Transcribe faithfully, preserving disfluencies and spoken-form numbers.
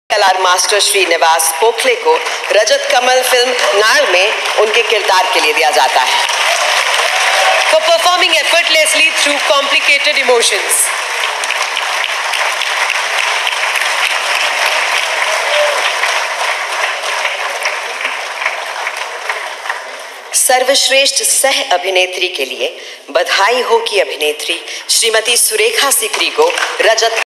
कलाकार मास्टर श्रीनिवास पोखले को रजत कमल फिल्म नाल में उनके किरदार के लिए दिया जाता है। For performing effortlessly through complicated emotions. सर्वश्रेष्ठ सह अभिनेत्री के लिए बधाई हो कि अभिनेत्री श्रीमती सुरेखा सिकरी को रजत